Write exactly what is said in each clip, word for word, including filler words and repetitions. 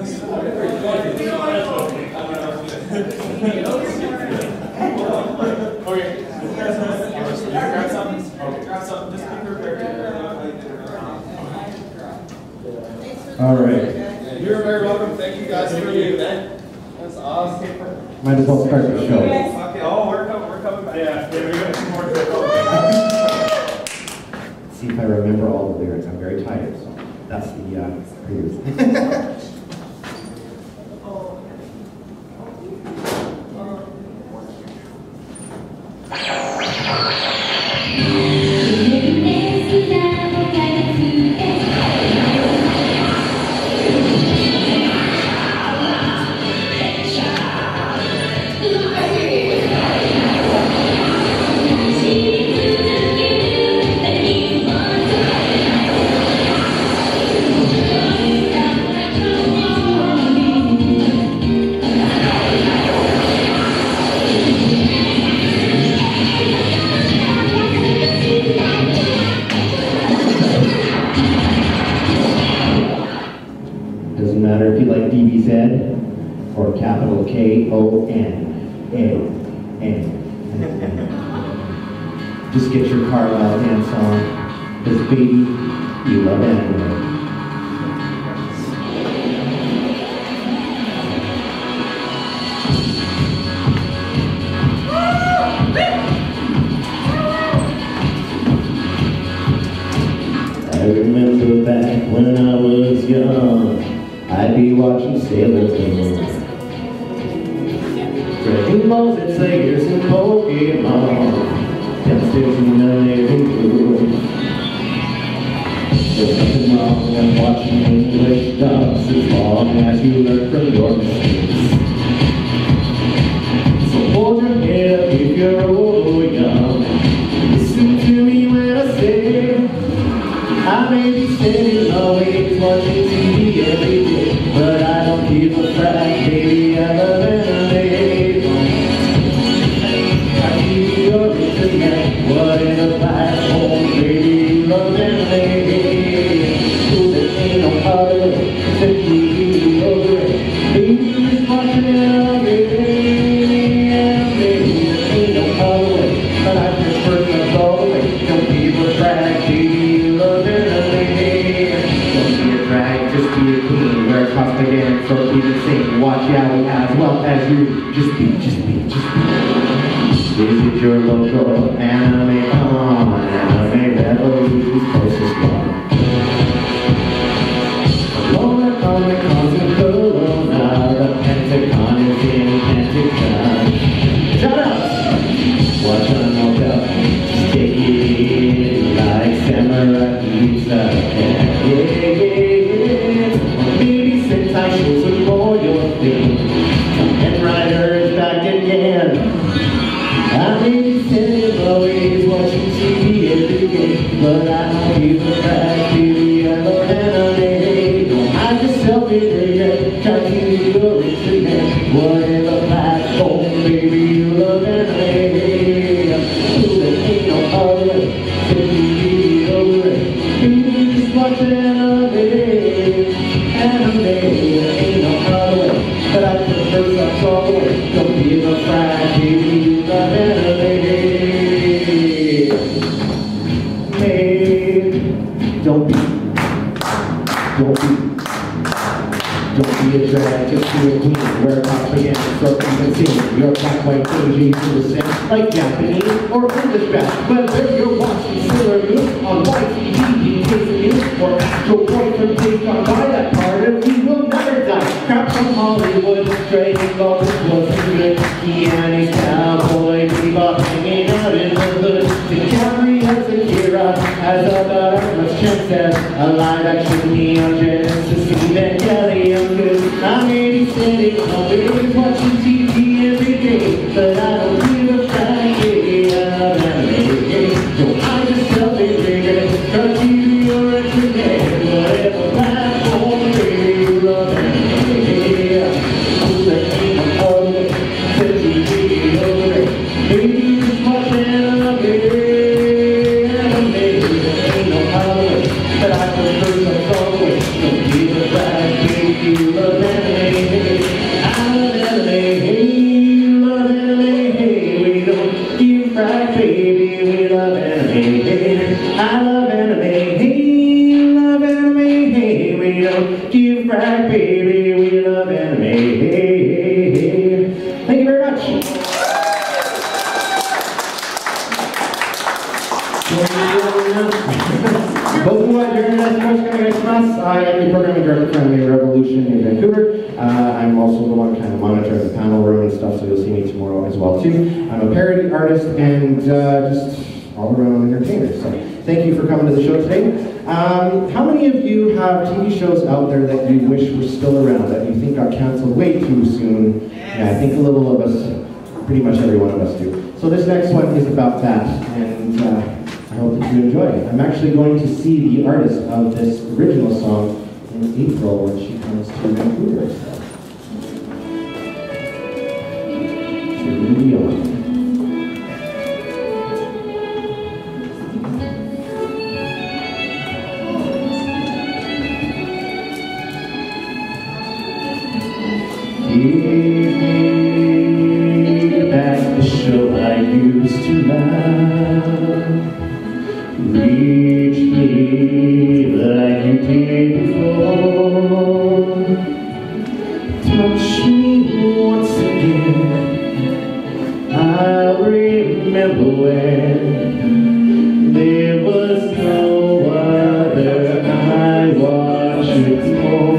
All right. You're very welcome. Thank you guys for the event. That's awesome. Might as well start the show. Okay. Oh, we're coming. We're coming back. Yeah. Yeah. We got some more to go. See if I remember all the lyrics. I'm very tired, so that's the uh, previous. Doesn't matter if you like D B Z or capital K O N A N. Just get your Carlisle dance on, because baby, you love anime. I remember back when I was young, I'd be watching Sailor Moon, Dragon Balls and Slayers and Pokemon, downstairs in the living room. There's nothing wrong with watching English dubs as long as you learn from your mistakes. So hold your head up if you're old or young. Listen to me when I say I may be standing always watching T V every day, but I don't give a crap, baby, I love anime. I give you your internet, what in a black hole, baby, you love anime. So there ain't no other way, except you give over it, baby, just watching anime. Anime, there ain't no other way, but I prefer to all the way, don't give a crap, baby, you love anime. Just be a queen, wear a costume dance, or even sing, watch yaoi as well as you. Just be, just be, just be. Visit your local anime con, anime revolution's closest one. Lower comic cons in Kelowna, the Pentagon is in Pentagon. Shut up! Watch on Otaku, just take it in like samurai pizza. Yeah, yeah, yeah. I show some royal thing. And Ryder is back again. I may be sitting always watching T V every day, but I don't give a crap, baby, I love anime. Don't hide yourself in regret, try to do your internet. Whatever platform, baby, you love anime. So there ain't no other way, so you get over it. Baby, just watch anime. Anime, ain't no other way, but I prefer such all the way. Don't give a crap, baby, you love anime. Hey, don't be, don't be, don't be a drag, just be a queen. Wear a top again, start even sing. Your black, white, Asian, to the same, like Japanese or English back. Whether you're watching Sailor Moon on white T V, chasing you, or astral boyfriend takes on by that part of you will never die. Crap from Hollywood, straight involved with wasn't good. Keanu's cowboy bebop hanging out in the hood. The Camry as a Kira has about as much chance as a live action Neon Genesis Evangelion could. I may be sitting always watching T V every day, but I don't give a crap, baby, I love anime. Don't hide yourself in regret, try to do your internet, whatever platform, baby, you love anime. So there ain't no other way, except you get over it. Baby, just watch anime. baby, we love anime. I love anime, hey, love anime, hey, we don't give a crap, baby, we love anime, hey, hey, hey. Thank you very much.僕はじゅうにがつよろしくお願いします。I am the programming director for Anime Revolution in Vancouver. Uh, I'm also the one kind of monitoring the panel room and stuff, so you'll see me tomorrow as well too. I'm a parody artist and uh, just all around entertainer. So thank you for coming to the show today. Um, how many of you have T V shows out there that you wish were still around, that you think got canceled way too soon? Yeah, I think a little of us, pretty much every one of us do. So this next one is about that, and uh, I hope that you enjoy it. I'm actually going to see the artist of this original song in April when she comes to Vancouver. So we'll be on. Give me back the show I used to love. Reach me like you did before. Touch me once again. I remember when there was no other I watched for.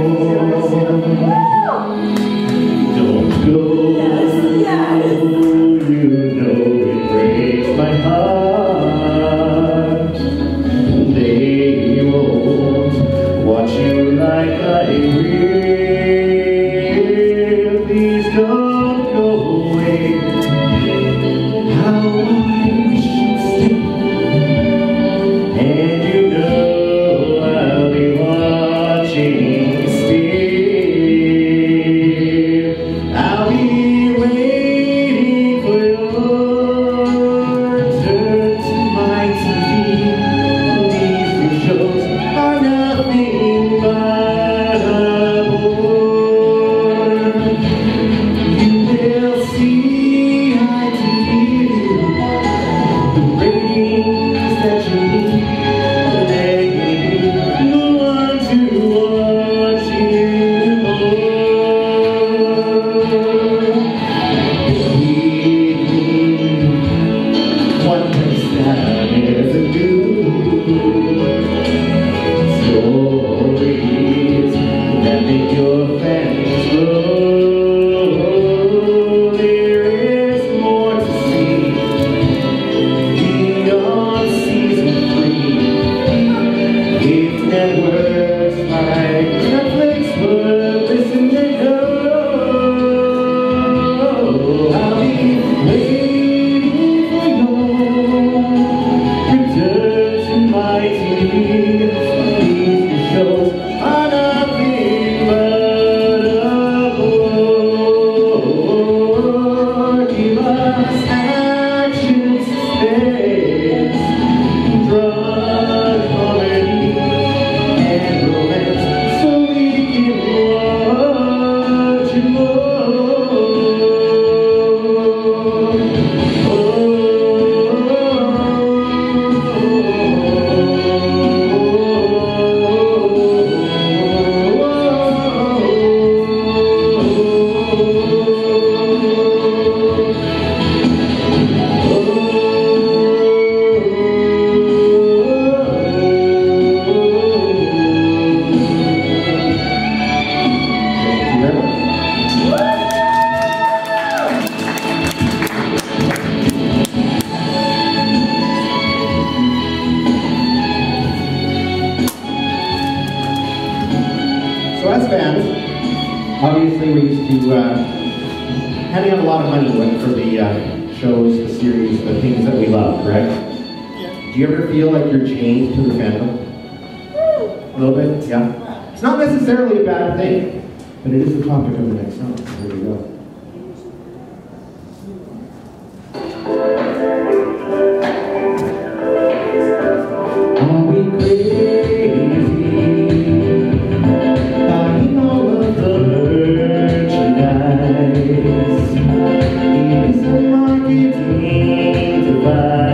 Don't go, you know it breaks my heart. They won't watch you like I will. Please don't go away. How I wish you'd stay. And you know I'll be watching still. I'll be waiting for your turn to my T V. These new shows are nothing but a bore. You will see I can give you the ratings that you need. They may be the one to watch you more. One place that I never knew. Stories that make your fans grow. There is more to see beyond season three. If networks like Netflix would listen and go, I'll be waiting for your return to my T V. These new shows are nothing but a bore. Give us action, suspense, drama, comedy, and romance, so we can watch it more. Thank you very much. So as fans, obviously we're used to uh, handing out a lot of money for the uh, shows, the series, the things that we love, correct? Yeah. Do you ever feel like you're chained to the fandom? A little bit, yeah. It's not necessarily a bad thing, but it is the topic of the next song. Here we go. Are we crazy? Buying all of the merchandise? Is a marketing device?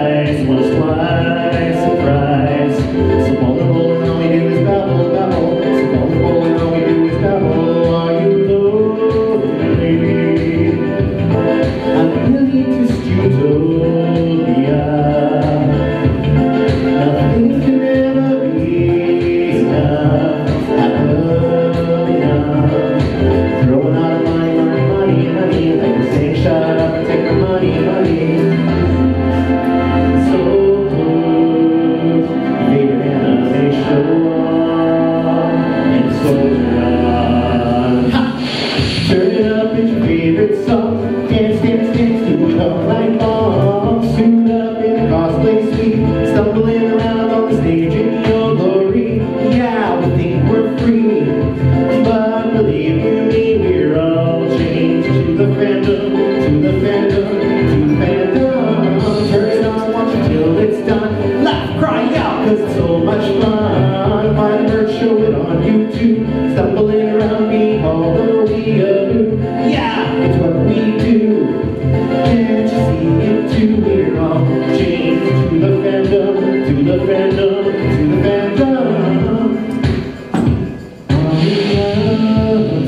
stumbling around on the stage in your glory. Yeah, we think we're free, but believe you me, we're all changed to the fandom, to the fandom, to the fandom. Turn it on, watch it till it's done. Laugh, cry out, cause it's so much fun. Find merch, show it on YouTube. Stumbling around, being all the weeaboo. Yeah, it's what we do. Can't you see it too? We're all changed to the fandom, to the fandom, to the fandom. All the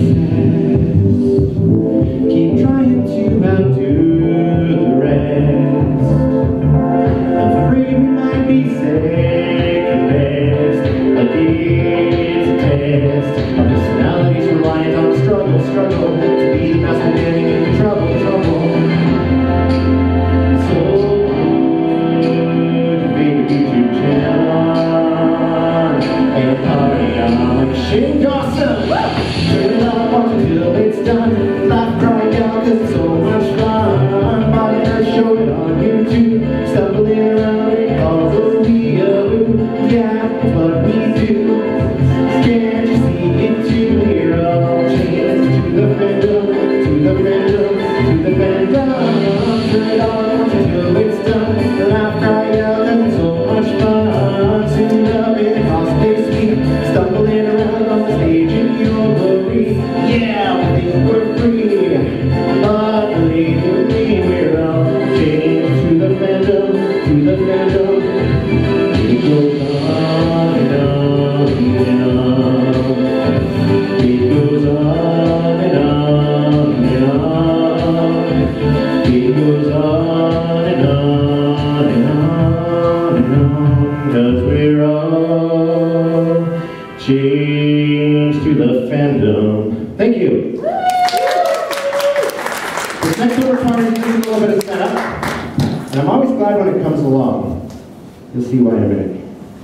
says, keep trying to outdo the rest. Afraid we might be second best, but it's a test. Our personalities reliant on struggle, struggle to be the best. We're getting into trouble, trouble. Shane Dawson! Turn it on, watch it till it's done. Laugh, cry out, cause it's so much fun. Body nurse, show it on YouTube. Stumbling around in all the weeaboo. Yeah, it's what we do. Can't you see it too? We're all changed to the fandom, to the fandom, to the fandom. Turn it on, watch it till it's done. Laugh, cry out, cause it's so much fun. Soon up in cosplay suite. Stumbling around on the stage in your glory. Yeah, we think we're free, but believe you me, we're all changed to the fandom, to the fandom. It goes on and on and on. It goes on and on and on. It goes on and on and on and on. Cause we're all changed to the fandom. Thank you. This next one requires a little bit of setup, and I'm always glad when it comes along. You'll see why in a minute.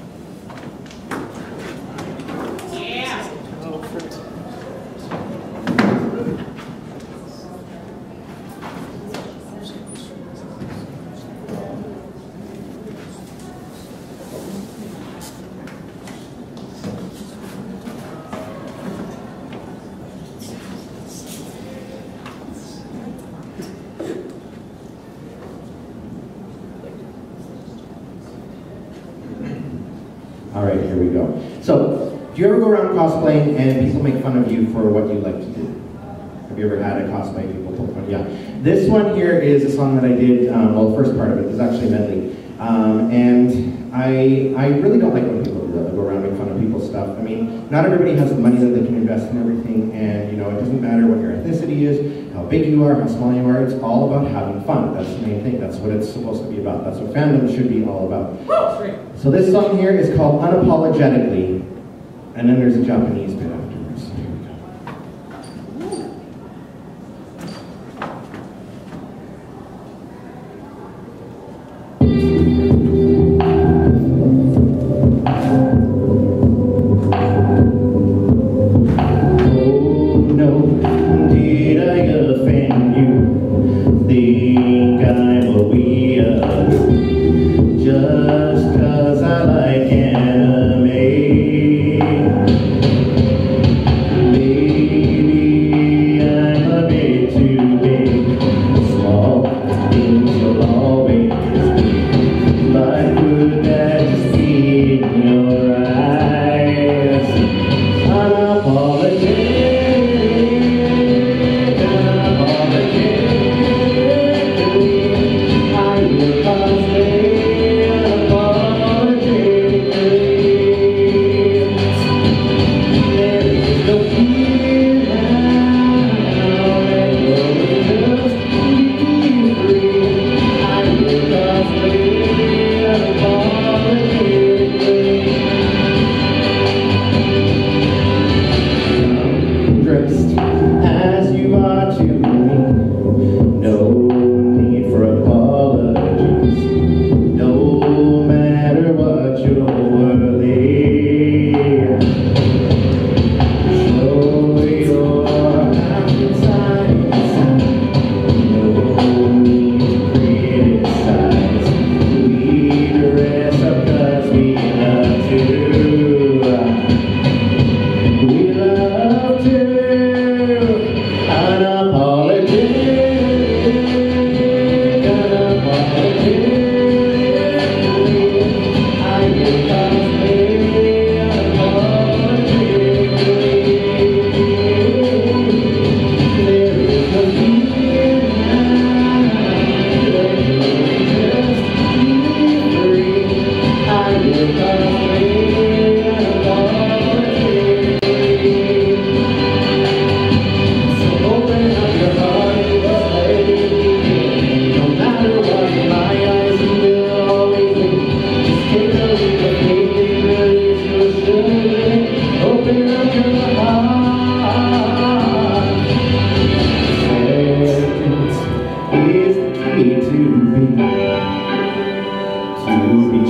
All right, here we go. So, do you ever go around cosplaying and people make fun of you for what you like to do? Have you ever had a cosplay people poke fun? Yeah. This one here is a song that I did, um, well, the first part of it is actually Medley. Um, and I, I really don't like when people do that, they go around and make fun of people's stuff. I mean, not everybody has the money that they can invest in everything, and you know, it doesn't matter what your ethnicity is, how big you are, how small you are, it's all about having fun. That's the main thing, that's what it's supposed to be about. That's what fandom should be all about. So this song here is called Unapologetically, and then there's a Japanese bit afterwards. Here we go.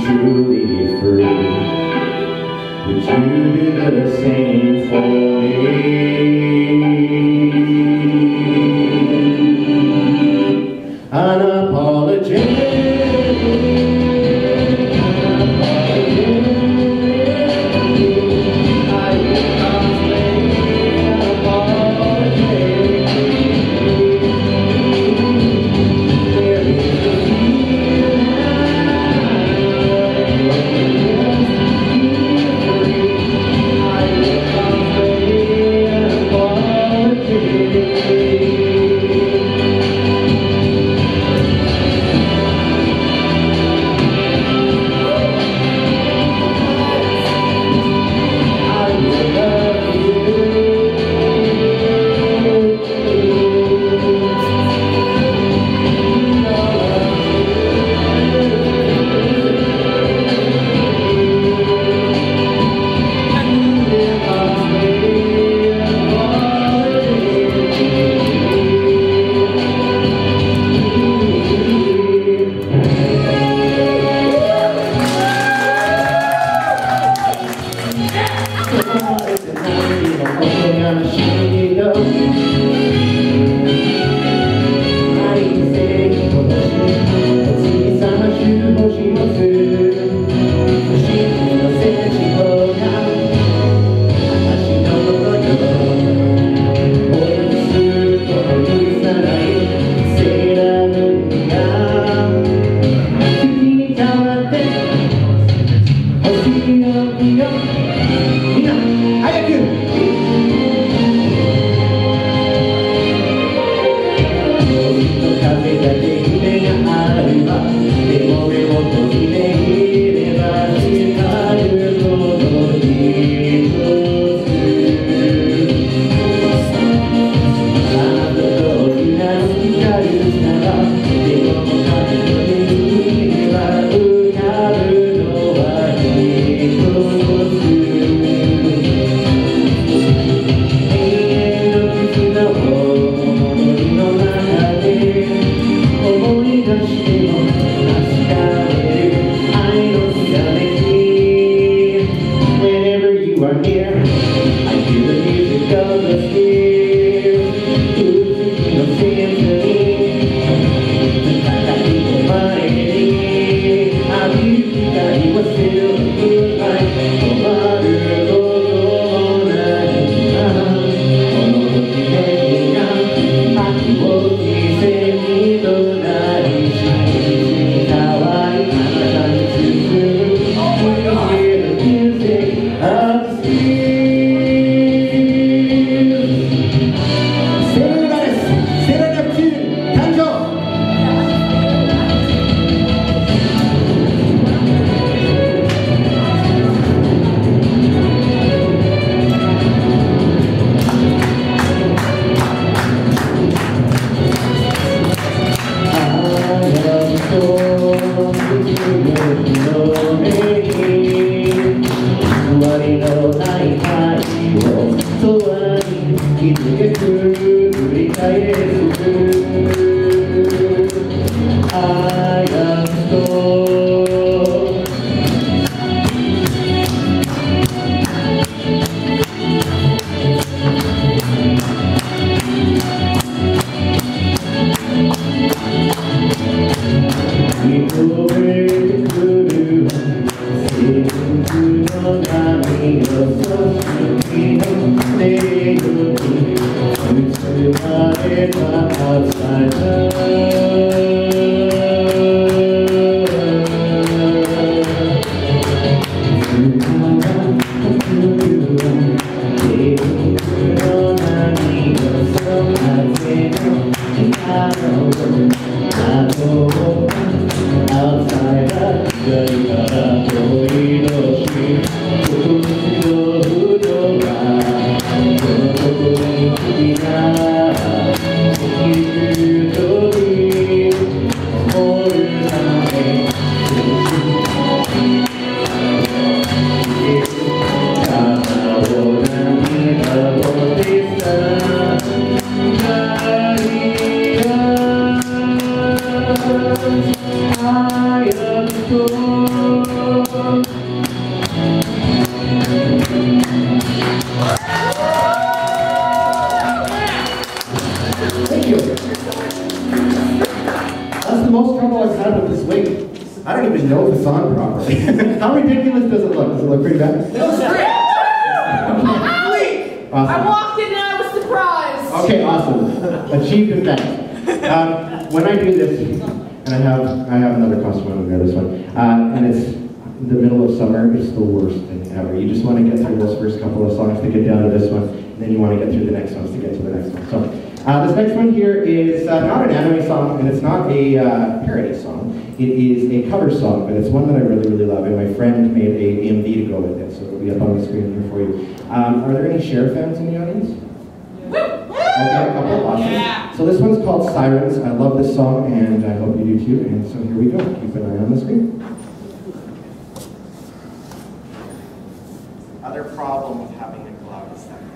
truly free. Would you do the same for me? I am don't even know the song properly. How ridiculous does it look? Does it look pretty bad? It looks great. Awesome. I walked in and I was surprised. Okay, awesome. Achieved in fact. Um, when I do this, and I have I have another costume over there, this one, uh, and it's the middle of summer, it's the worst thing ever. You just want to get through those first couple of songs to get down to this one, and then you want to get through the next ones to get to the next one. So uh, this next one here is uh, not an anime song, and it's not a uh, parody song. It is a cover song, but it's one that I really, really love, and my friend made a M V to go with it, so it'll be up on the screen here for you. Um, are there any Cher fans in the audience? Okay, a couple, awesome. Yeah. So this one's called Sirens. I love this song, and I hope you do too, and so here we go. Keep an eye on the screen. Other problem with having a cloud is that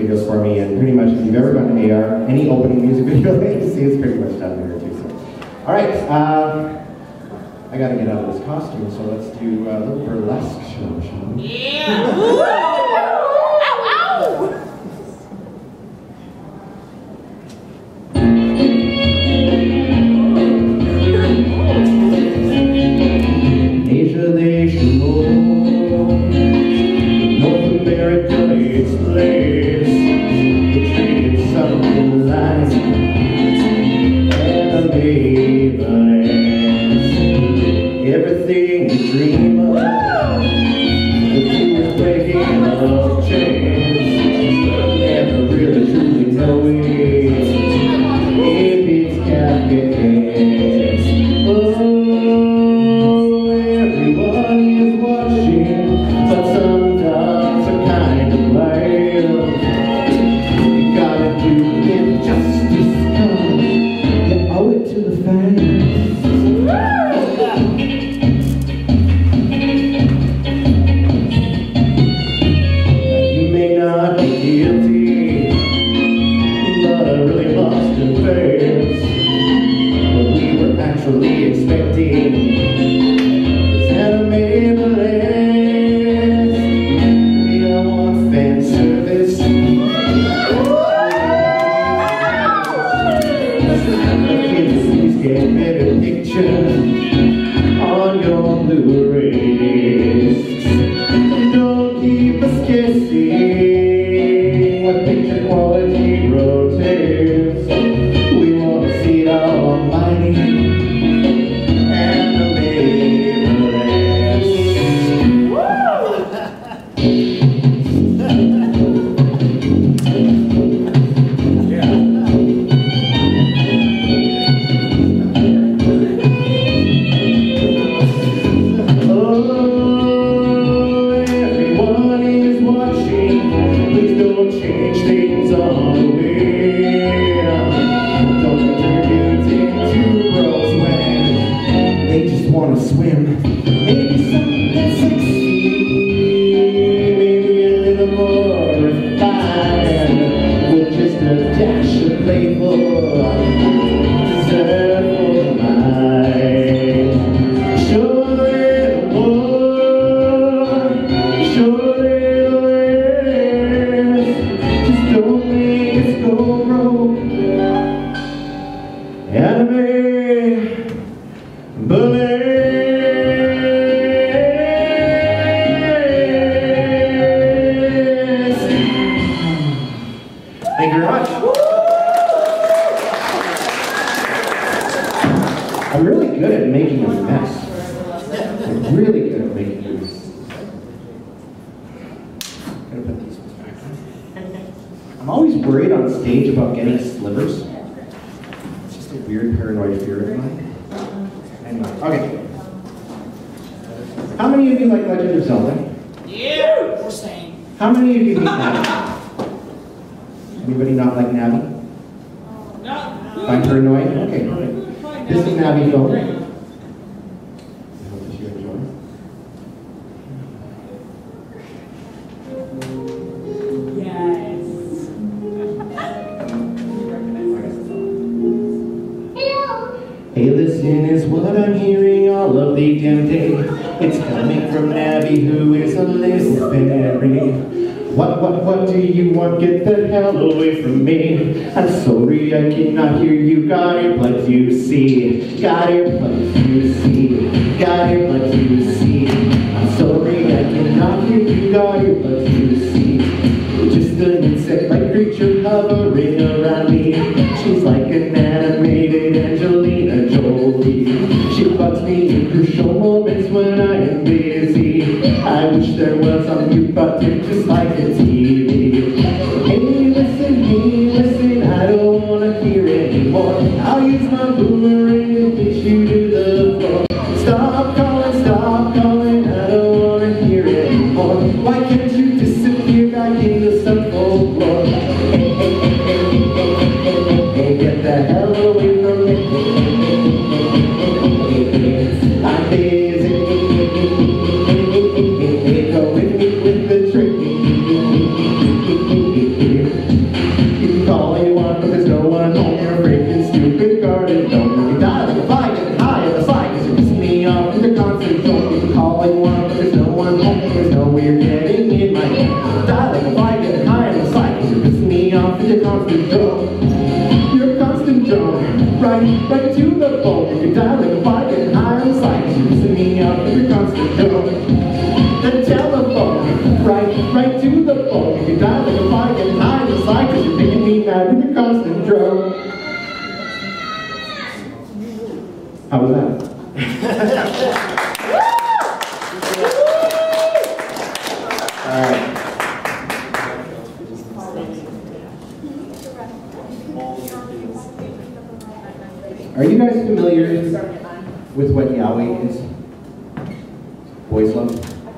videos for me, and pretty much if you've ever done A R, any opening music video that you see is pretty much done there too. So. All right, uh, I gotta get out of this costume, so let's do a little burlesque show, shall we? Yeah! Ow, ow! Asia, they should know. North America, its place. The treated something like anime, everything you dream of. The few breaking of chains. Never really truly know it. If it's cafe. Hey, listen is what I'm hearing all of the damn day. It's coming from Nabby, who is a little fairy. What, what, what do you want? Get the hell away from me. I'm sorry, I cannot hear you. Got earplugs, you see. Got earplugs, you see. Got earplugs, you see. I'm sorry, I cannot hear you. Got earplugs, you see. Just an insect-like creature hovering around me. She's like an animated Angelina Jolie. She bugs me in crucial moments when I am busy. I wish there was a mute button just like a T V. Hey, listen, hey, listen, I don't want to hear anymore. I'll use my boomerang and push you to the floor. Stop calling, stop calling, I don't want to hear anymore. Why can't you disappear back into some folklore? Hey, hey, hey, hey, hey, hey, hey, hey, hey, get the hell away from me. I'm busy. Go with me with the trick. with your constant drone. Your constant drone, right, right to the bone. You can die like a fire, get high on sight. You're pissing me out with your constant drone. The telephone, right, right to the bone. You can die like a fire, get high on the side, cause you're making me mad with your constant drone. How was that? Alright. Are you guys familiar with what yaoi is? Boys love?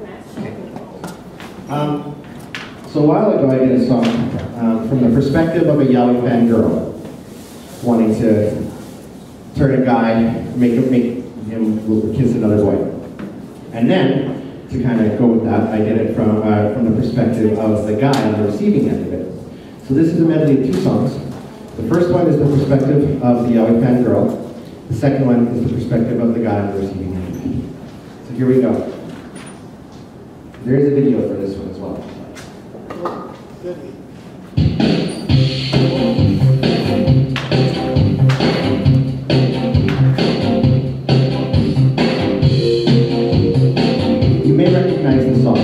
Um, so a while ago I did a song um, from the perspective of a yaoi fan girl wanting to turn a guy, make him, make him kiss another boy. And then, to kind of go with that, I did it from, uh, from the perspective of the guy on the receiving end of it. So this is a medley of two songs. The first one is the perspective of the yaoi fan girl. The second one is the perspective of the guy on the receiving end. So here we go. There is a video for this one as well. You may recognize the song.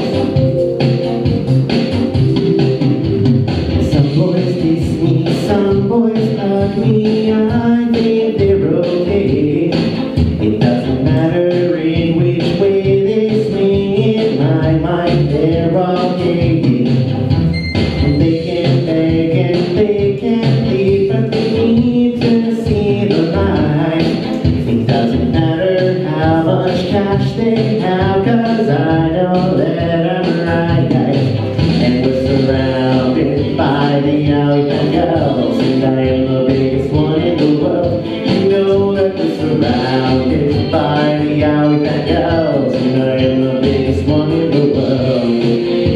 Some boys diss me, some boys hug me, I think they're okay. It doesn't matter in which way they swing, in my mind they're okay. They can beg and they can plead, but they need to see the light. It doesn't matter how much cash they have, cause I know that I'm right. And we're surrounded by the yaoi fan girls, and I am the biggest one in the world. You know that we're surrounded by the yaoi fan girls, and I am the biggest one in the world.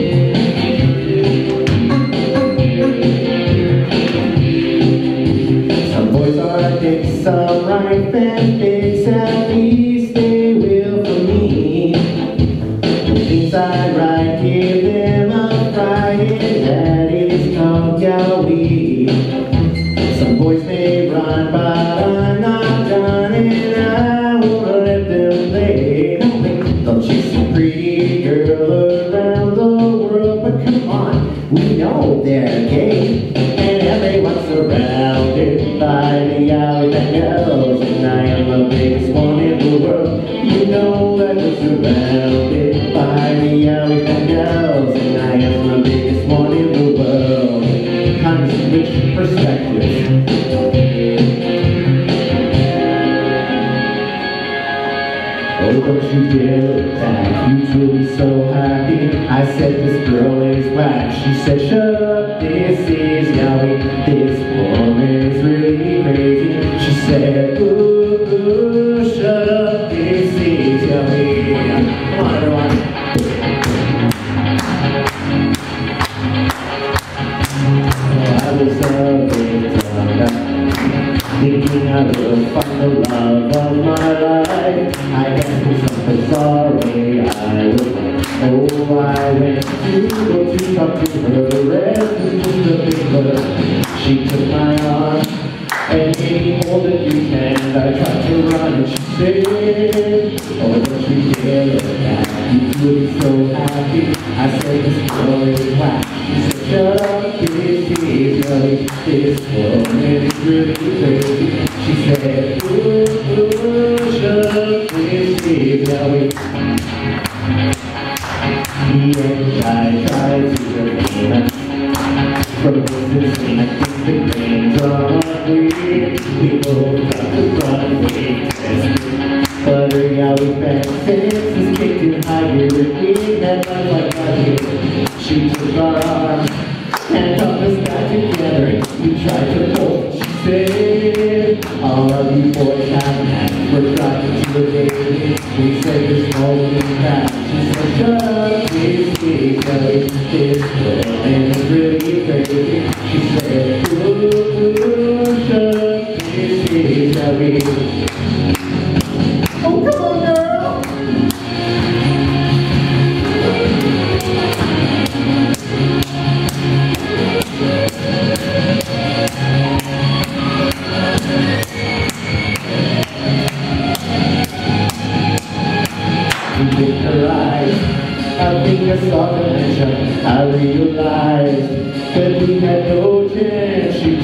Some boys are dicks, some right and fix, at least they will for me. The things I write, give them a Friday, that is called yaoi. Some boys may run, but I'm not done, and I won't let them play. They'll chase a pretty girl around the world, but come on, we know they're gay. And everyone's surrounded by the yaoi fan girls, and I am the biggest one in the world. You know that we're surrounded by the yaoi fan girls, and I am the biggest one in the world. Time to switch perspectives. Oh, don't you dare look back, you will be so happy. I said this girl is whack. She said, shut up, this is yaoi. This woman is really crazy. She said, ooh, ooh, shut up, this is yaoi. Come on, everyone. Oh, I was a victim, thinking I would find the love of my life. I guess in some bizarre way I was like, oh, I went to go to talk to her. The rest was just a big blur. She took my arm and made me hold it deep, and I tried to run, and she said, oh, don't you dare look back, you will be so happy. I said, this girl is whack. She said, shut up, this is yaoi. This woman is really crazy. She said, ooh, ooh, shut up, this is yaoi. And I tried to remain us from this and I think the game's on weird. We both got to run away test. But her yaoi fan senses kicked in high gear. We had life like a hit. She took our arm and helped us back together. We tried to pull, she said, all of you boys have an act. We're driving to the day. We said there's no looking back. She said, shut up, this is yaoi. This woman is really crazy. She said, ooh, ooh, shut up, this is yaoi. Oh, come on, girl!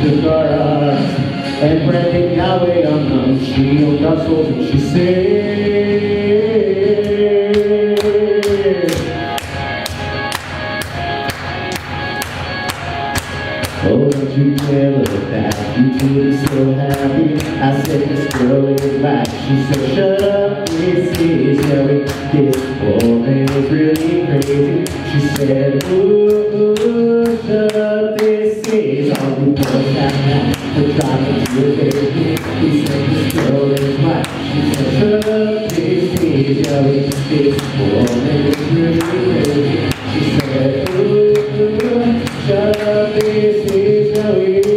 took our arms and branded Yahweh on them. She owned our souls and she said, oh, don't you dare look back, you two be so happy. I said, this girl is black. She said, shut up, this is how it gets. Oh man, it's really crazy. She said, ooh, ooh, shut up, this is all the boys have now. We're driving to a baby. He said, this girl is black. She said, shut up, this is how it gets. Oh man, it's really crazy. She said, ooh, ooh, shut up, this is how it is.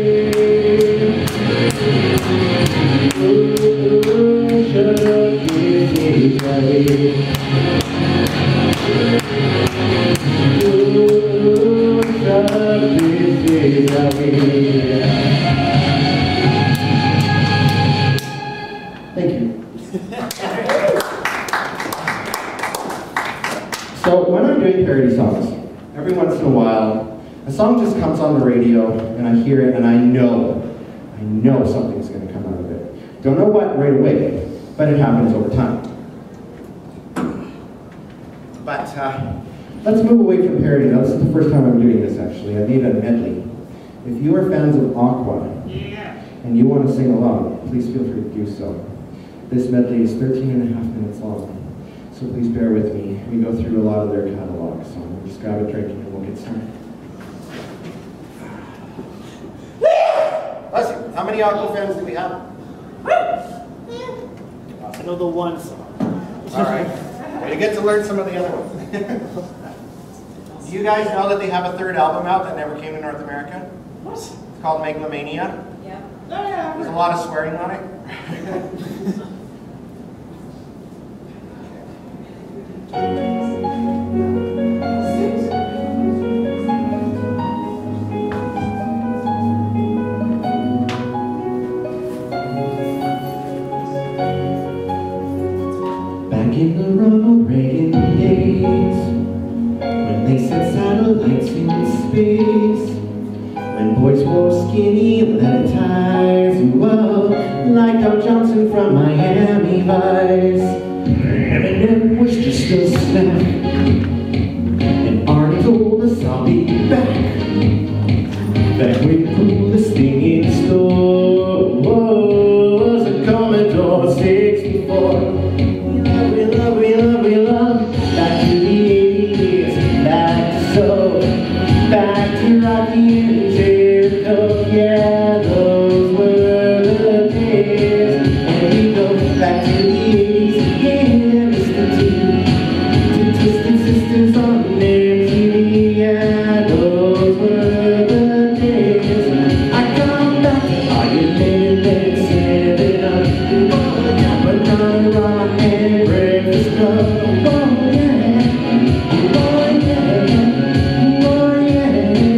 Ooh, shut up, this is how it is. Ooh, shut up, this is how it is. Thank you. So when I'm doing parody songs, every once in a while, a song just comes on the radio, and I hear it, and I know, I know something's going to come out of it. Don't know what right away, but it happens over time. But uh, let's move away from parody. Now, this is the first time I'm doing this, actually. I made a medley. If you are fans of AQUA, yeah, and you want to sing along, please feel free to do so. This medley is thirteen and a half minutes long, so please bear with me. We go through a lot of their catalog, so we'll just grab a drink and we'll get started. Listen, how many AQUA fans do we have? I know the one song. All right. Well, you get to learn some of the other ones. Do you guys know that they have a third album out that never came to North America? What? It's called Medley. Yeah. Oh, yeah. There's a lot of swearing on it. Back in the Ronald Reagan days, when they sent satellites into space, when boys wore skinny leather ties, whoa, like Doc Johnson from Miami Vice. Eminem was just a snack, and Arnie told us I'll be back. Back when the coolest thing in store was a Commodore sixty-four. We love, we love, we love, back to the eighties, back to soul, back to Rocky and Jericho, yeah, those were the days. And we go back to the eighties, yeah, Mister T, to Twisted Sisters on M T V, yeah, those were the days. I come back, are you living there, sitting up, oh, the Capricorn, rock and breakfast club, oh yeah, oh yeah, oh yeah.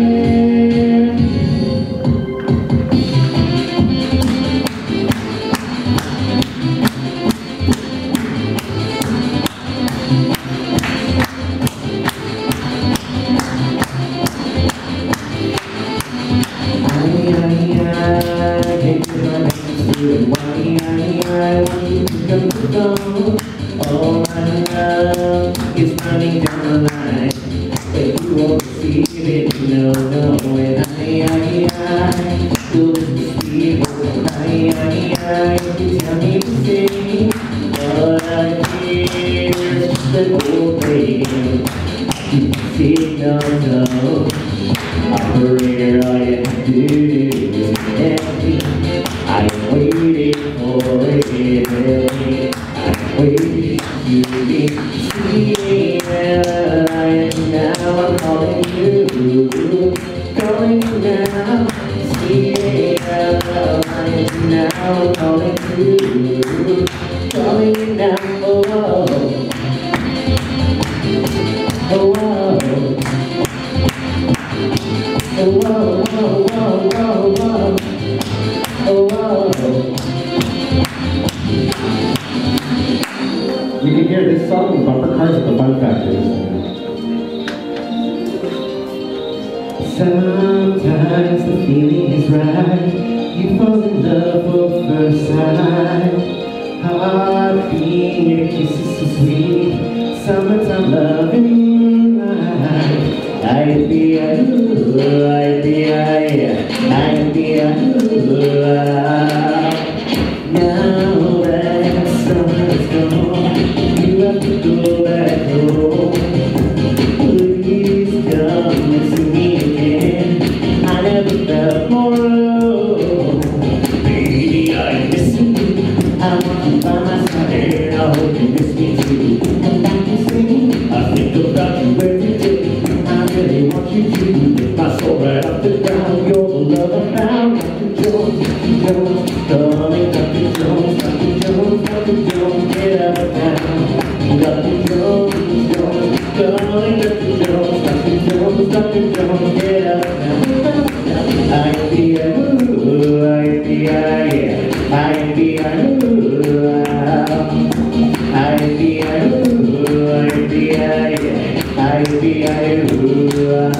All my love is running down the line, but you won't see it, no, no. And I, I, I, will just speak, I, I, I, you tell me to sing, all I hear is just an old radio. You see, no, no, operator, all you have to do is empty. I am waiting for it, I'm waiting to be seen. And now I'm calling you, calling you now. See, now I'm calling you, calling you now. Oh, oh, oh, oh, oh, oh, oh, oh, oh, oh. You can hear this song in bumper cars at the Fun Factory. Sometimes Sometimes the feeling is right. You fall in love for the first sight. Heartbeat, your kiss is so sweet. Summertime love in the moonlight. I'd be a ooh, I'd be a, I'd be a ooh. Now that summer's gone, you have to go back home. Please come and see me again. I never felt more alone. Baby, I miss you. I want you by my side. I hope you miss me too. Come back and sing. I think about you every day. I really want you to lift my soul right off the ground. You're the love I found. Doctor Jones, Doctor Jones, darling, Doctor Jones, Doctor Jones, Doctor Jones, get up now. Doctor Jones, Jones, darling, Doctor Jones, Doctor Jones, Doctor Jones, get up now. I'd be a ooh, I'd be a yeah, I'd be a ooh, I'd be a ooh, I'd be a yeah, I'd be a ooh.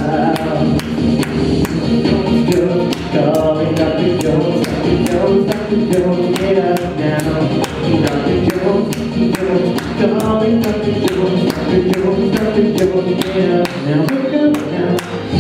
Darling, Doctor Jones, Doctor Jones, Doctor Jones, get up now. Doctor Jones, Jones, darling, Doctor Jones, Doctor Jones, Doctor Jones, get up now. Wake up now.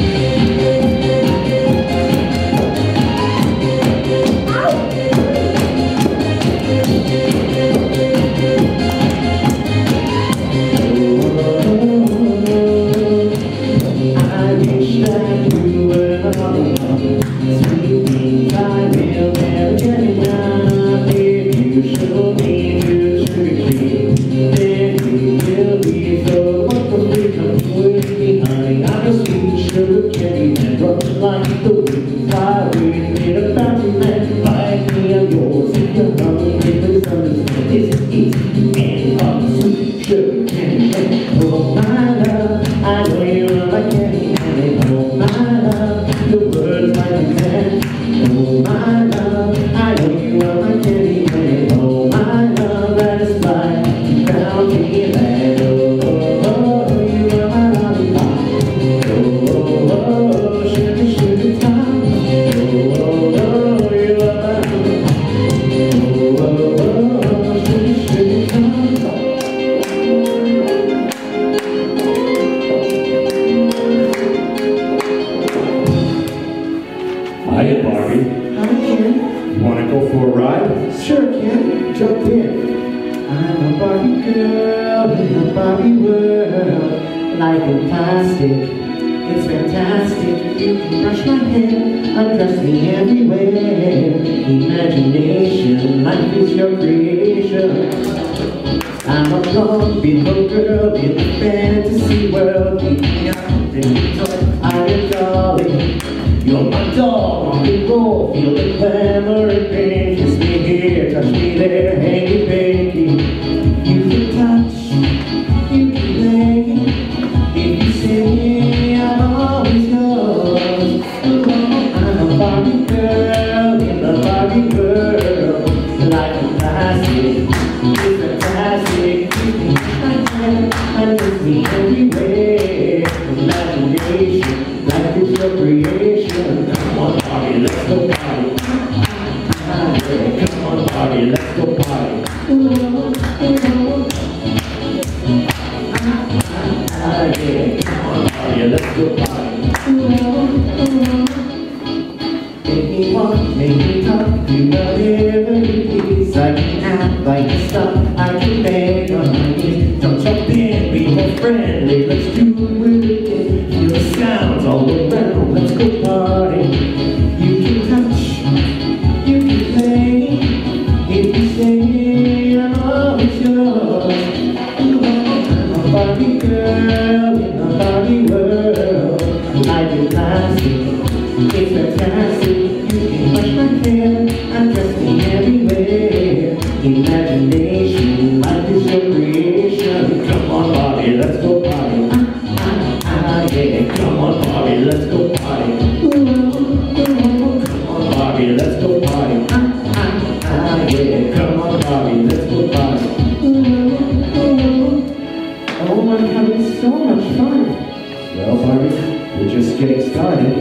I wish that you were alone. Sweet things I will never get enough. If you show me your sugar cream, then you will be so wonderfully. Come with me, honey, I'm a sweet sugar candy man. Run like the wind, fly with me about you, man. Like me, I'm yours. If you're hungry, please understand. It's easy and I'm a sweet sugar candy man. Oh my love, I know you love my candy man. Oh my love, your words like a man. Oh my love, I know you are my candy man. Oh my love, that is why you found me land. Oh, oh, oh, you are my lollipop. Oh, oh, oh, sugar, sugar time. Oh, oh, oh, you are my oh, oh, oh, sugar, sugar time. Hiya, Barbie. Hi, Ken. You want to go for a ride? Sure, Ken. Jump in. I'm a Barbie girl in a Barbie world. Life in plastic, it's fantastic. You can brush my hair, undress me everywhere. Imagination, life is your creation. I'm a Barbie little girl in a fantasy world. I'm your dolly. You're my doll on the roll, feel the glamour and pain. Kiss me here, touch me there, hanky panky. You can touch, you can play. If you say I'm always yours. Oh, I'm a Barbie girl in the Barbie world. Like a plastic, it's fantastic. You can touch my hand and kiss me everywhere. Imagination, life is your creation. Come on, Barbie, let's go party. Ah, yeah. Come on, Barbie, let's go party. Ooh, ooh. Ah, ah, yeah. Come on, Barbie, let's go party. Ooh, ooh. Make me walk, make me talk, do whatever you please. I can act like a star, I can beg on my knees. Don't jump in, be more friendly, let's do it again. Feel the sounds all around, let's go party. You can touch, you can play. If you say I'm always yours. I'm a Barbie girl in a Barbie world. Life is plastic, it's fantastic. You can brush my hair and dress me everywhere. Imagination, life is your creation. Come on, Barbie, let's go party. Ah, ah, ah, yeah. Come on, Barbie, let's go party. Ooh, ooh. Come on, Barbie, let's go party. Ah, ah, ah, yeah. Come on, Barbie, let's go party. Ooh, ooh. Oh, I'm having so much fun. Well, Barbie, we're just getting started.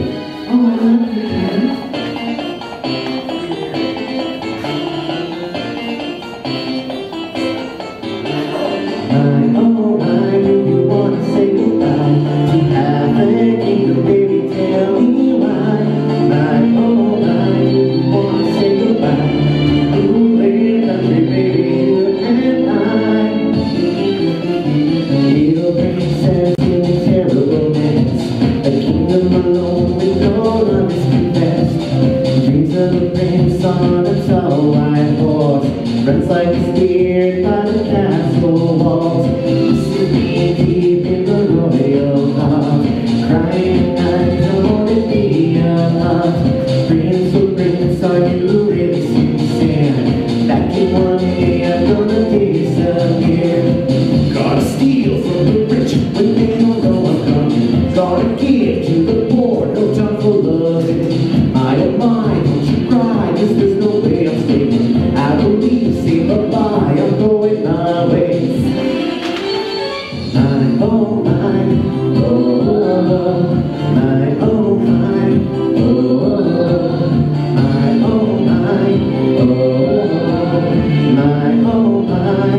Runs like a steer by the castle walls, sitting deep in the royal hall, crying, I don't want to be a lot. Prince, oh Prince, are you really sincere? Back in one day I'm gonna disappear. Gotta steal from the rich when they don't know I'm coming. Gotta give to the poor, no time for loving. I don't mind, don't you cry, 'cause there's no way I'm staying. I believe, say bye-bye, I'm going my way. My oh my, oh my oh my, oh my oh my, oh my oh my,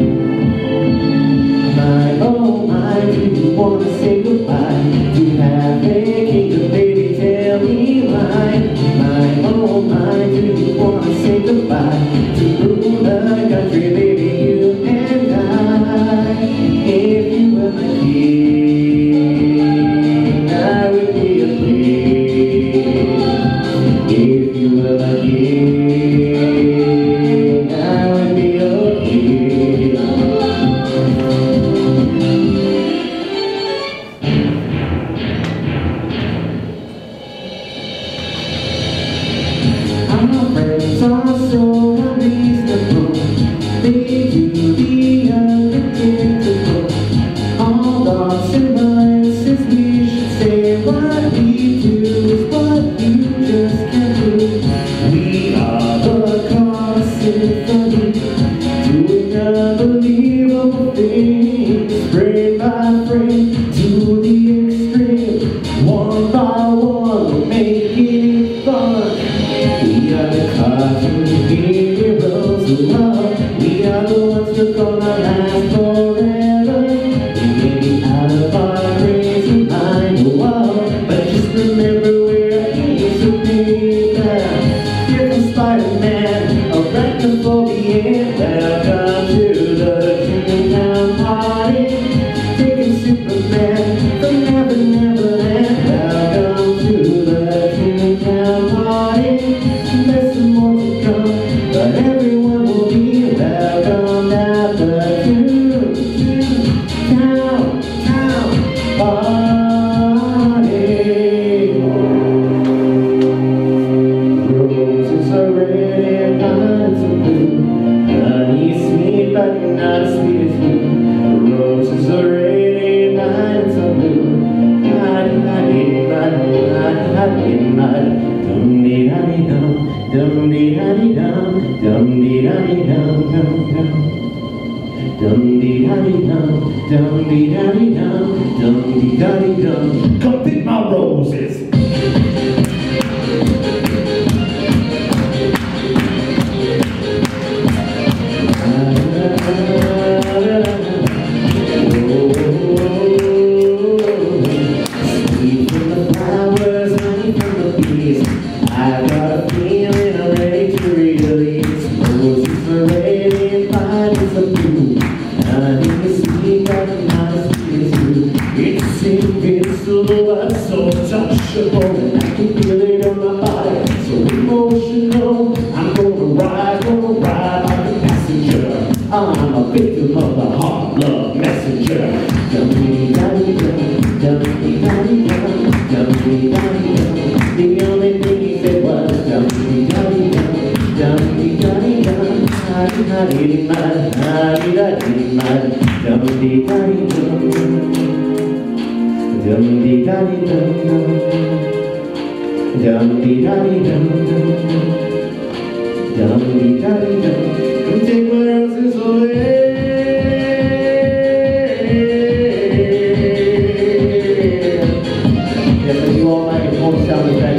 my oh my. Do you wanna say goodbye to have a kingdom, baby? Tell me why. My oh my, do you wanna say goodbye to rule the country, baby? You and I. If you were my king, I would be a king. If you were my king, I would be a king. Our friends are so unreasonable, they do the unpredictable. All thoughts and voices, we should say what we do is what you just can't do. We are the chorus symphony, doing unbelievable things, frame by frame, to the extreme. One by one, we'll make it fun. We are the cartoon heroes of love. We are the ones who are gonna last forever. We may be out of our crazy mind, oh, but just remember we're a piece of paper. Here comes Spider-Man, arachnophobia. Welcome to the Toontown party. Taking Superman from Never Neverland. Welcome to the Toontown party. There's some more to come, but everyone will be welcome at the Toontown Town party. Roses are red and violets are blue. Honey sweet, but not as sweet as you. Roses are red and violets are blue. Honey, honey, honey, honey, honey, honey. Dum dee da dee dum, dum dee da dee dum, dum dee da dee dum, dum dum. Dum dee da dee dum, dum dee da dee dum, dum dee da dee dum. Come pick my roses. Sweet from the flowers, honey from the bees. I've got a feeling I'm ready to release. Roses are red and violets are blue. Honey is sweet, but not as sweet as you. It's invincible, but so touchable, and I can feel it on my body, so emotional. I'm gonna ride, gonna ride like a passenger. I'm a victim of the hot love messenger. Dum-dee-da-dee-dum, dum-dee-da-dee-dum, dum-dee-da-dee-dum. The only thing he said was dum-dee-da-dee-dum, dum-dee-da-dee-dum, ha-dee-da-dee-dum, ha-dee-da-dee-dum, dum-dee-da-dee-dum, dum-dee-da-dee-dum, dum-dee-da-dee-dum, dum-dee-da-dee-dum. Come take my roses away. Yes, I do all my home sound effects.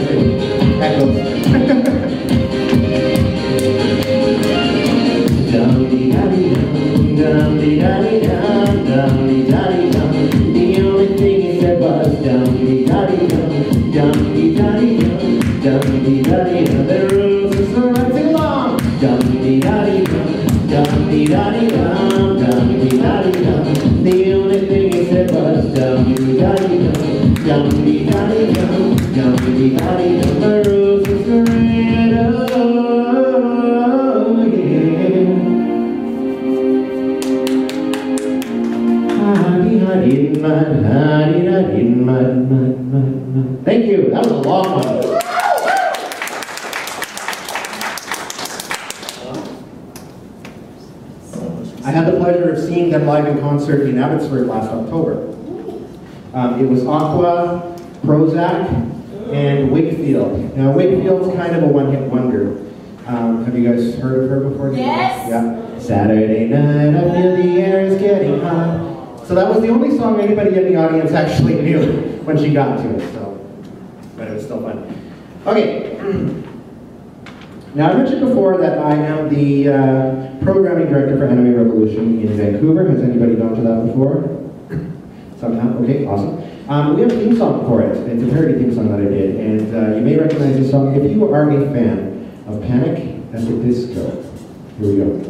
Now baby, body on my rose is red, oh yeah. Honey, honey, mud, honey, honey, mud, mud, mud, mud. Thank you. That was a long one. I had the pleasure of seeing them live in concert in Abbotsford last October. Um, it was AQUA, Prozac, and Wakefield. Now Wakefield's kind of a one-hit wonder. Um, have you guys heard of her before? Yes. Yeah. Saturday night, I feel the air is getting hot. So that was the only song anybody in the audience actually knew when she got to it. So, but it was still fun. Okay. Now I mentioned before that I am the uh, programming director for Anime Revolution in Vancouver. Has anybody gone to that before? Somehow? Okay, awesome. Um, we have a theme song for it. It's a parody theme song that I did, and uh, you may recognize this song if you are a fan of Panic at the Disco. Here we go.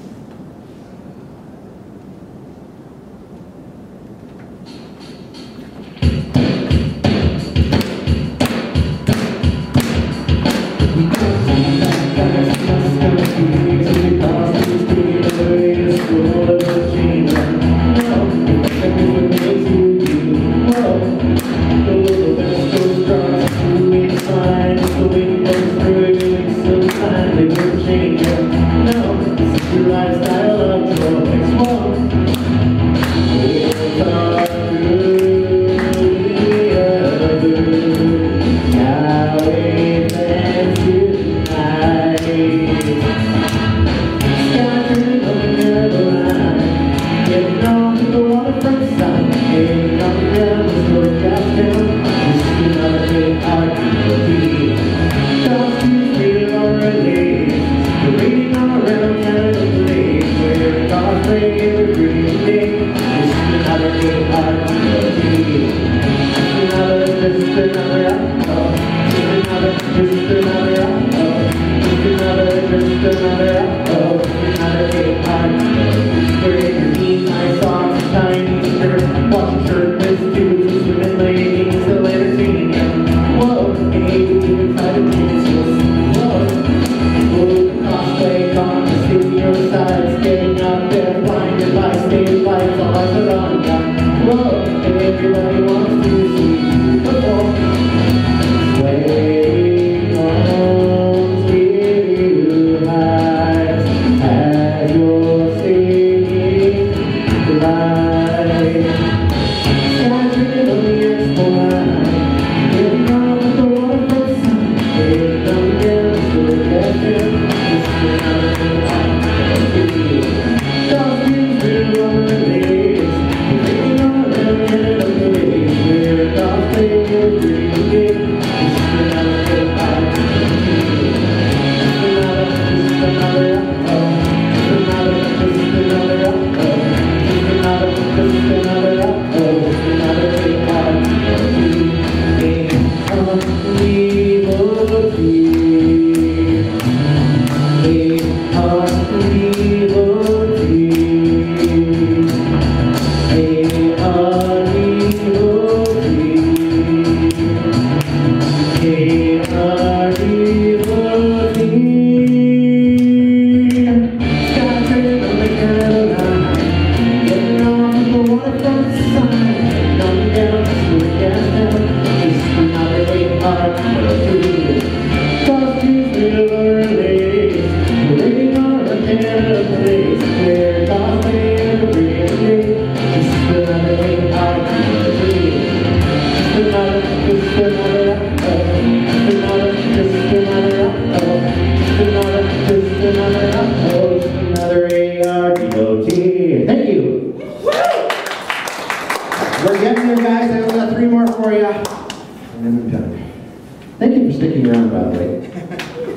We're getting there, guys. I only got three more for you. And then we're done. Thank you for sticking around, by the way.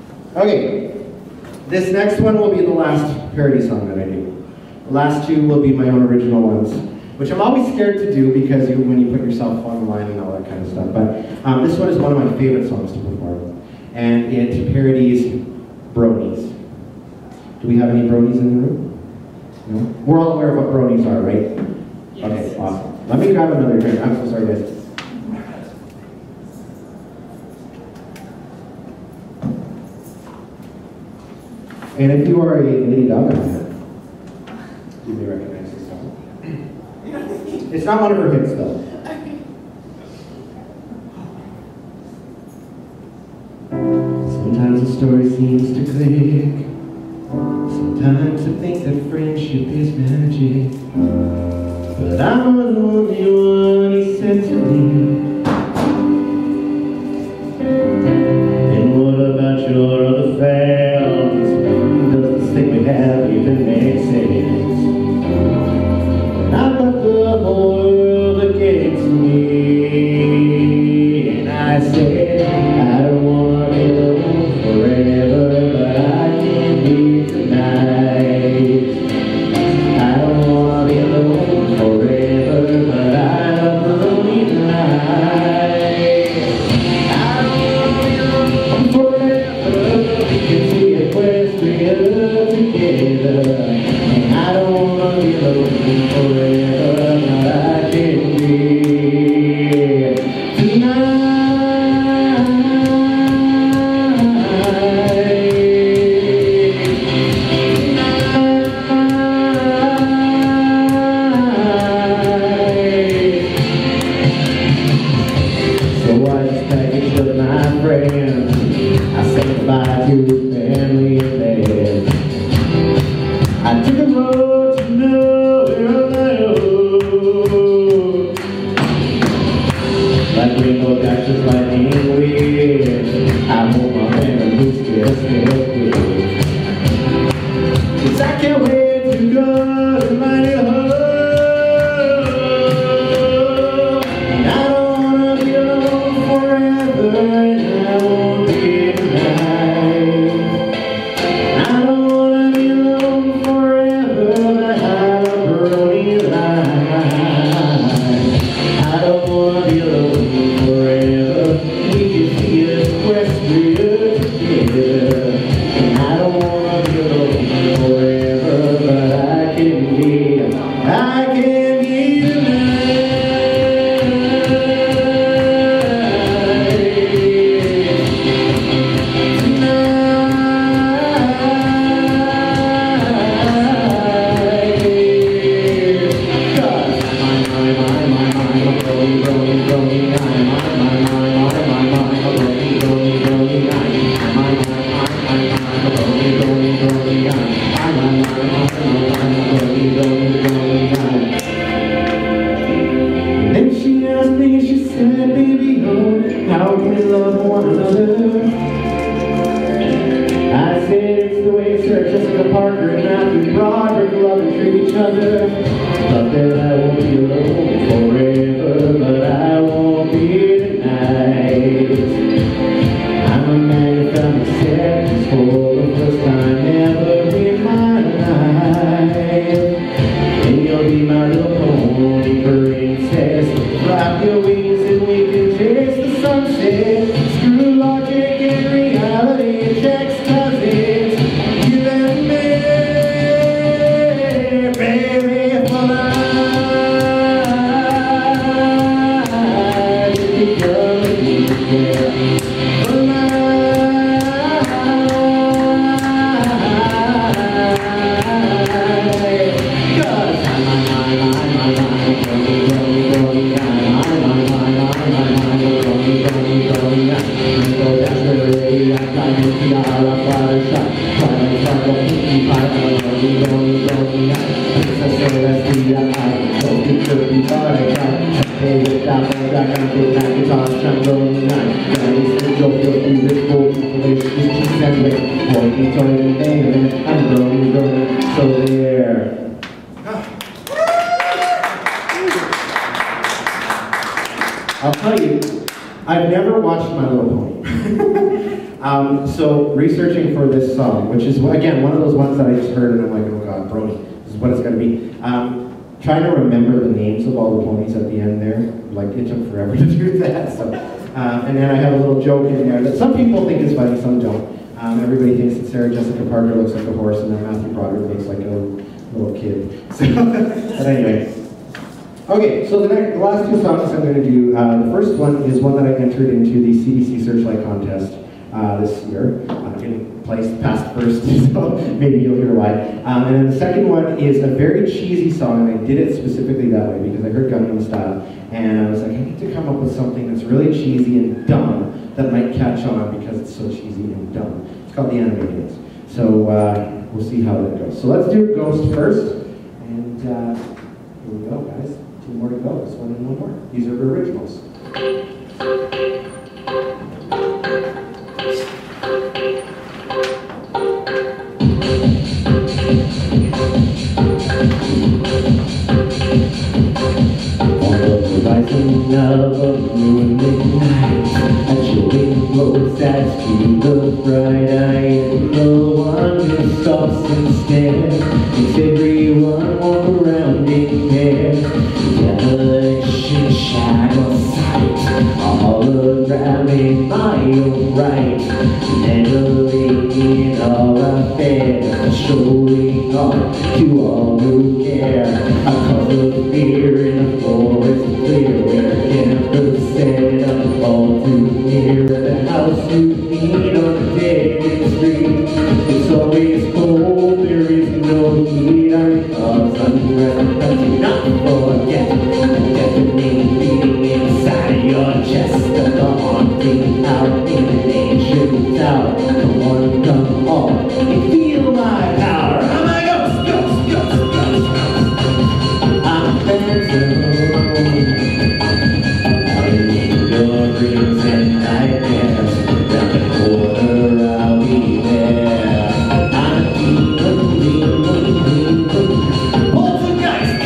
Okay. This next one will be the last parody song that I do. The last two will be my own original ones, which I'm always scared to do because you, when you put yourself on the line and all that kind of stuff. But um, this one is one of my favorite songs to perform. And it parodies bronies. Do we have any bronies in the room? No? We're all aware of what bronies are, right? Yes. Okay, awesome. Let me grab another drink. I'm so sorry, guys. And if you are a Lady Gaga fan, you may recognize this song. It's not one of her hits though. Sometimes the story seems to click. Sometimes I think that friendship is magic. But I'm the only one, he said to me. And what about your other fans? Does this thing we have even make sense? When I've got the whole world against me, and I said, I don't want to be alone forever, but I can be tonight. I don't want to be alone forever, but I love the lonely night. I don't want to be alone forever, we can see Equestria together. And I don't want to be alone forever, but I can be tonight. So I just packaged up my friends. I said goodbye to the family and band. I took a road to nowhere on my own. Like rainbow dash just lightning weird. I hope my memories still stay good. 'Cause I can't wait to go to my new home. And I don't wanna be alone forever, and I won't be tonight. I don't wanna be alone forever, but I love lonely life. I don't wanna be alone forever. We can see Equestria together. And I don't wanna be alone forever, but I can be, I can be Then she asked me, she said, baby, oh, how can we love one another? I said, it's the way Sarah Jessica Parker and Matthew Broderick love and treat each other. But then I won't be alone forever, but I won't be tonight. I'm a man who found acceptance for the first time ever in my life. And you'll be my little pony princess. Flap your wings and we can chase the sunset. Screw logic and reality checks cousins. You and me, baby, for life. If you come with me, yeah, for life. 'Cause I'm my, my, my, my, my, going, going, going, I'm my, my, my, my, my, my, going, going, going, I'm go down the way, I'm trying to see how I fire shot, trying to find a pinky pie, I'm going, going, going, I'm Princess Celestia, I'm going to be hard, I'm hey, with that boy, I can't go back, it's on, I'm going nine, Granny's the joke, you'll do this whole information, she's that way, boy, he's on the day, I'm going, going, so there. I'll tell you, I've never watched My Little Pony. um, so researching for this song, which is again one of those ones that I just heard and I'm like, oh god, brony, this is what it's gonna be. Um, trying to remember the names of all the ponies at the end there, like it took forever to do that. So, um, and then I have a little joke in there that some people think is funny, some don't. Um, everybody thinks that Sarah Jessica Parker looks like a horse, and then Matthew Broderick looks like a little kid. So, but anyway. Okay, so the, next, the last two songs I'm going to do, uh, the first one is one that I entered into the C B C Searchlight contest uh, this year. Uh, in place past first, so maybe you'll hear why. Um, and then the second one is a very cheesy song, and I did it specifically that way because I heard Gangnam Style, and I was like, I need to come up with something that's really cheesy and dumb that might catch on because it's so cheesy and dumb. It's called The Animaniacs. So uh, we'll see how that goes. So let's do Ghost first, and uh, here we go, guys. Two more to go. This one and one more. These are originals. Rising of a moonlit night, a chilling blows as to the bright eye, and the one who stops and stares makes everyone walk around in pairs. Devilish shadow sight, all around in my own right, meddling in all affairs, strolling off to all who care. A cause of fear in the forest clear, where campers set up all too near the house you need on a dead street. It's always cold, there is no heat, I cause unrest, but do not forget the deafening beating inside your chest, and the haunting out in an ancient tower. Come on, come on, and feel my power. I'm a ghost, ghost, ghost, ghost, ghost. I'm a phantom. Dreams and nightmares, round the corner I'll be there. I'm a demon, demon, demon, poltergeist.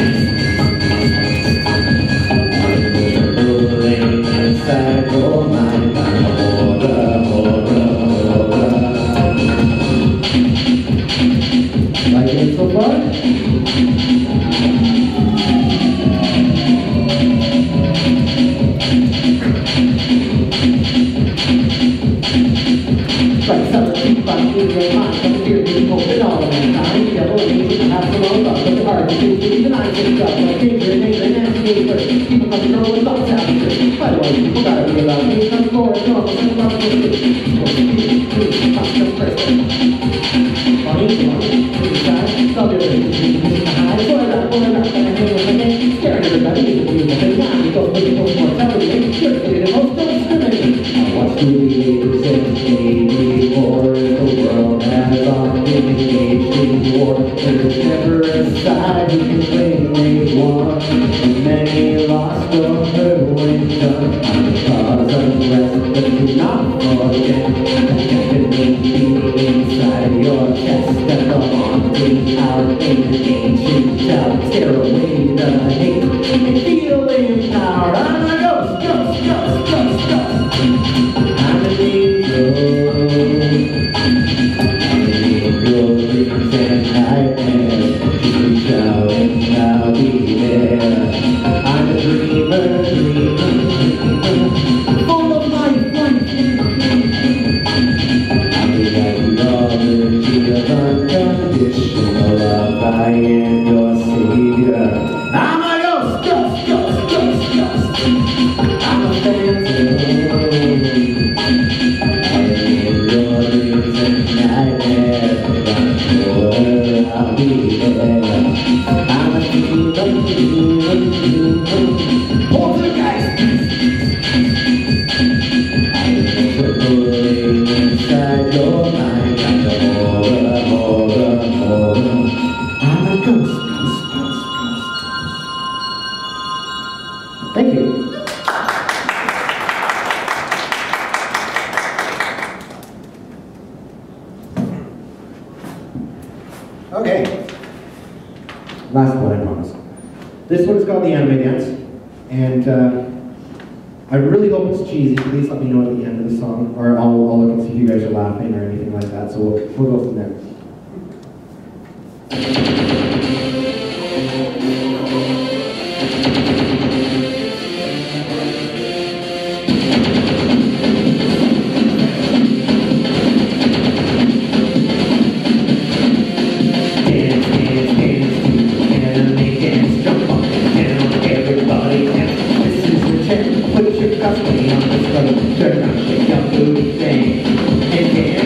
I'm rolling inside your mind, I'm a horror, horror, horror. Like it so far? Like summer keep on in your mind, come here, we hope it all in time. Devil wings, have some old love, but it's hard to do. Even I think up, like danger, neighbor, nasty first. People come to girl with lots of happiness. By the way, people gotta be allowed. Please come forward, normal, and love to do. Custom person. Funny, funny, inside, stop your business, in the high, for it up, for it up, and I hang with my neck. Scaring everybody, it's a beautiful thing. Now we go for the most mortality, you're the most don't discriminate. I watch the leaders and maybe or if the world has often engaged in war, there's never a side who can claim they've won. Many lost or hurt when done. I'm the cause of unrest, but do not forget that deafening beating inside your chest, and the haunting out in an ancient shout. Tear away the hate and feel empowered. I'm a ghost, ghost, ghost, ghost, ghost. I'm an angel. Dreams and nightmares, just reach out and I'll be there. I'm a dreamer, dreamer, dreamer, full of life, life. I'll be like the of unconditional love. I am your savior. I'm a ghost, ghost, ghost, ghost, ghost. I'm a phantom. I'm in your dreams and nightmares. I'll be there. I'm a demon, demon, demon, poltergeist. I'm trembling inside your mind. I'm a horror, horror, horror. I'm a ghost, ghost, ghost, ghost. Thank you. Okay, last one, I promise. This one's called The Anime Dance, and uh, I really hope it's cheesy. Please let me know at the end of the song, or I'll, I'll look and see if you guys are laughing or anything like that, so we'll, we'll go from there. Turn around, shake your booty thing.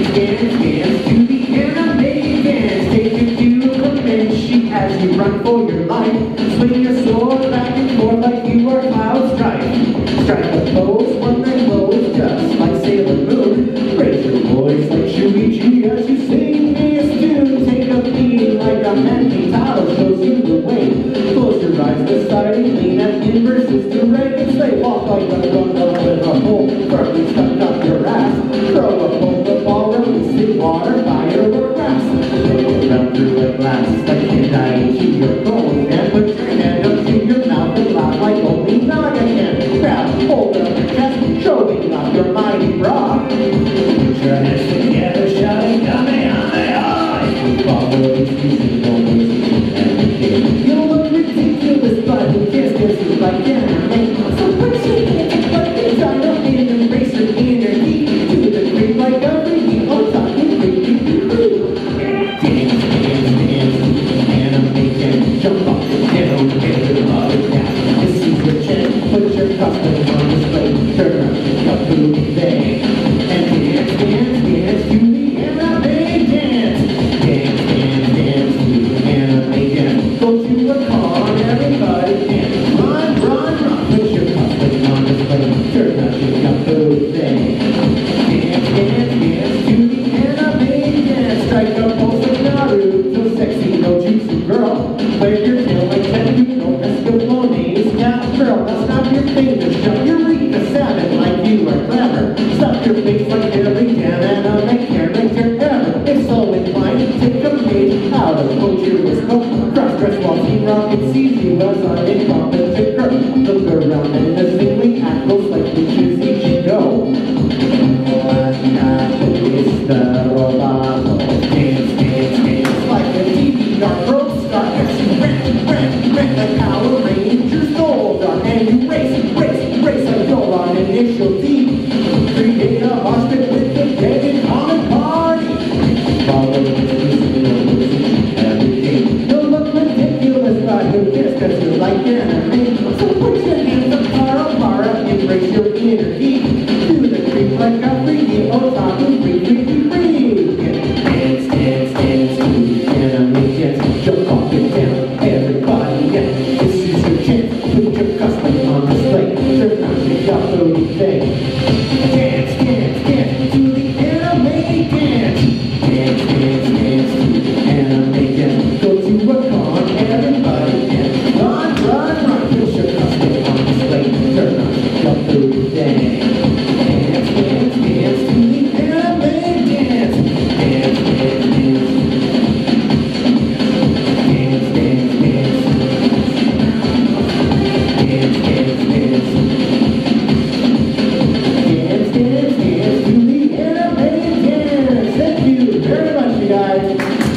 dance, dance to the anime dance. Take you to the bench as you run for your life. Swing your sword back and forth like you are Cloud Strife. Strike a pose, one night pose, just like Sailor Moon. Raise your voice like Shuichi as you sing this tune. Take a beat like a Mandy Taro shows you the way. Close your eyes decidedly, that inverse is to Reagan slave. Walk like a gun up with a hole firmly stuck up your ass. Throw a poker ball, release it, water, fire, or grass. Look around through a glass like you die to your bone. And put your hand up to your mouth and laugh like only Naga can. Grab hold of your chest, showing off your mighty bra. Put your hands together, shouting Kamehameha. If you follow these pieces, don't lose everything. You look ridiculous, but who cares, cause you like anime. So put your hands up like a gyro and embrace your inner heat. To the green like a freaky otaku, freaky free. Dance, dance, dance, anime can jump up and down, get your body down. This is your chance, put your costume on display. Turn around, kapoo, bang. And dance, dance, dance to the anime dance. Dance, dance, dance to the anime dance. Go to a con, everybody dance. Run, run, run, put your costume on display. Turn around, kapoo, bang. Dance, dance, dance to the anime dance. Strike a pose like Naruto, sexy no jutsu girl. Wave your tail like Tenku no Escapone's cat girl. Now snap your fingers, shut your Rika salmon like you are clever. Stuff your face like every damn anime character ever. If so inclined, take a page out of Kojiro's book. Cross-dress while Team Rocket sees you as an incompetent girl. Look around and innocently act close like bitches Ichigo. It's the Roboto. Dance, dance, dance like a T V dark rope star. As you rent, rent, rent the Power Rangers gold on. And you race, race, race like you're on initial D. Create a hospital with the dead and common party. Follow the music, everything. You'll look ridiculous, but who cares, cause you like anime. So put your hands up, para, para, embrace your inner heat. Do the creep like a freaky otaku, free, free, free, free. Dance, dance, dance to the anime dance. Jump up and down, everybody, yeah. This is your chance, put your costume on display. Turn around, you got the thing. Dance, dance, dance to the anime dance. Dance, dance, dance to the anime dance. Go to a con, everybody dance. Run, run, run, put your costume on display. Turn around, you got the thing. Dance, dance, dance to the anime dance. Dance, dance, dance. Dance, dance, dance. Dance, dance, dance. Dance, dance, dance to the anime dance. Thank you very much, you guys.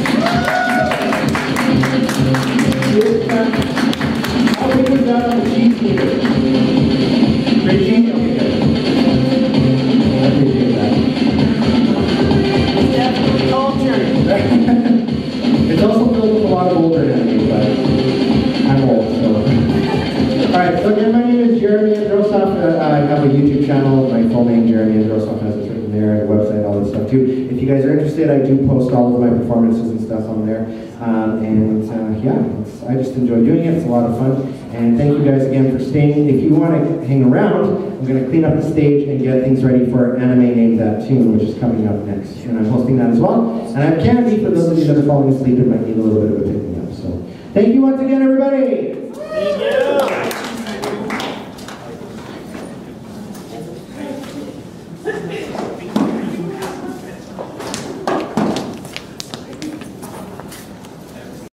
How big was that on the cheese meter? Great cheese? Okay, good. I appreciate that. It's definitely culture. It's also filled with a lot of older anime, but I'm old, so. Alright, so again, my name is Jeremy Androsov. Uh, I have a YouTube channel. My full name, Jeremy Androsov, has it written there, and a website, all this stuff too. If you guys are interested, I do post all of my performances and stuff on there. Um, and uh, yeah, it's, I just enjoy doing it. It's a lot of fun. And thank you guys again for staying. If you want to hang around, I'm going to clean up the stage and get things ready for Anime Name That Tune, which is coming up next. And I'm hosting that as well. And I have candy for those of you that are falling asleep and might need a little bit of a pick me up. So thank you once again, everybody. Thank you. Thank you.